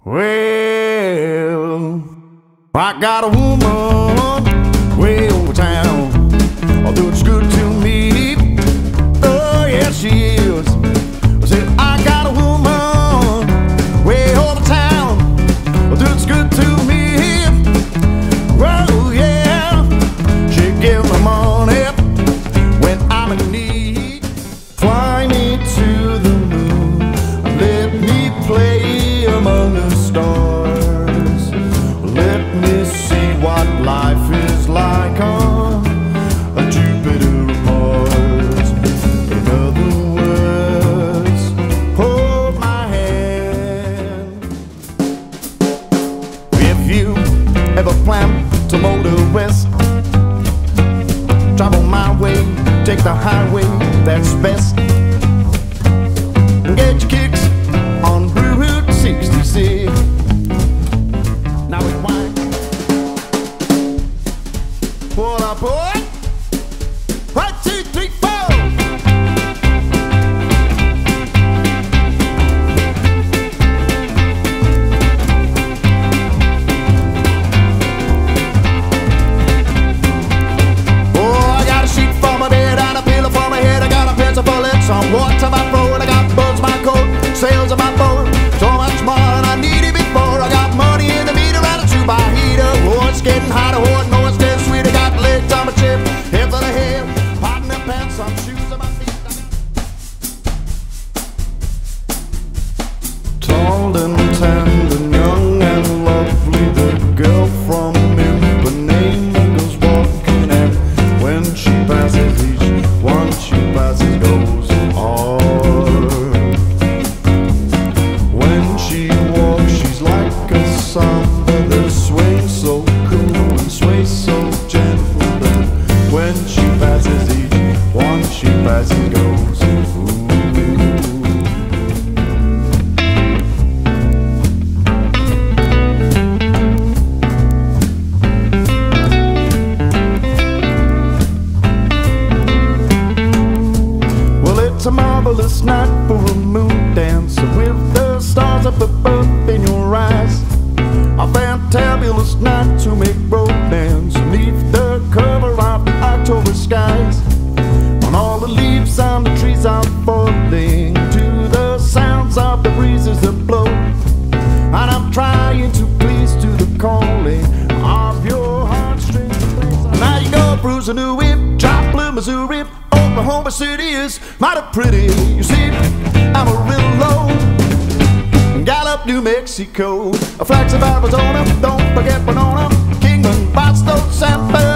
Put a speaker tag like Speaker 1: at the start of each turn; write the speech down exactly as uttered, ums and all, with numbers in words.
Speaker 1: Well, I got a woman way over town, although it's good to me. Oh, yes, she is. I said, I got a woman way over town, although it's good to me. Oh, yeah, she give me money when I'm in need. Fly me to the moon, let me play among the stars. Let me see what life is like on a Jupiter or Mars. In other words, hold my hand. If you ever plan to motor west, travel my way, take the highway that's best. Get your kicks on Route sixty-six. Now it's wine. What up, boy? One, two, three, four. Oh, I got a sheet for my bed and a pillow for my head. I got a pencil bullet, some water my throat. I got bugs my coat, sails on my boat. So much more than I needed before. I got money in the meter and a two by heater. Oh, it's getting hotter, oh, I know it's dead sweet. I got legs on my chip, head for the head, pot in the pants, some shoes on my feet. Tall and tanned and young and lovely, the girl from Ipanema goes walking, and when she passes, each one she passes goes hard. When she walks, she's like a samba that sways so cool and sways so gentle, that when she passes, each one she passes goes ooh. Well, it's a marvelous night for a moon dance with the stars up above in your eyes. A fantabulous night to make romance beneath the cover of the October skies. When all the leaves on the trees are falling to the sounds of the breezes that blow, and I'm trying to please to the calling of your heartstrings. Now you go cruising to it, Joplin, Missouri. Oklahoma City is mighty pretty. You see, I'm a real low. Gallup, New Mexico, a flax of Arizona. Don't forget Winona, Kingman, Boston, San Pedro.